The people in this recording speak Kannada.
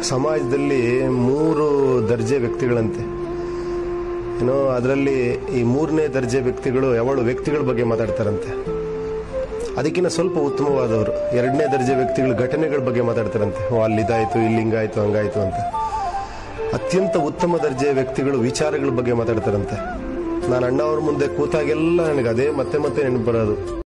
ಸಮಾಜದಲ್ಲಿ 3 ದರ್ಜೆ ವ್ಯಕ್ತಿಗಳಂತೆ. ಅದರಲ್ಲಿ ಈ 3ನೇ ದರ್ಜೆ ವ್ಯಕ್ತಿಗಳು ಯಾವಾಗಲೂ ವ್ಯಕ್ತಿಗಳ ಬಗ್ಗೆ ಮಾತಾಡ್ತಾರಂತೆ. ಅದಕ್ಕಿಂತ ಸ್ವಲ್ಪ ಉತ್ತಮವಾದವರು 2ನೇ ದರ್ಜೆ ವ್ಯಕ್ತಿಗಳು ಘಟನೆಗಳ ಬಗ್ಗೆ ಮಾತಾಡ್ತಾರಂತೆ. ಅಲ್ಲಿದಾಯ್ತು, ಇಲ್ಲಿ ಹಿಂಗಾಯ್ತು, ಹಂಗಾಯ್ತು ಅಂತ. ಅತ್ಯಂತ ಉತ್ತಮ ದರ್ಜೆಯ ವ್ಯಕ್ತಿಗಳು ವಿಚಾರಗಳ ಬಗ್ಗೆ ಮಾತಾಡ್ತಾರಂತೆ. ನಾನು ಅಣ್ಣ ಅವ್ರ ಮುಂದೆ ಕೂತಾಗೆಲ್ಲ ನನಗೆ ಅದೇ ಮತ್ತೆ ನೆನಪು ಬರೋದು.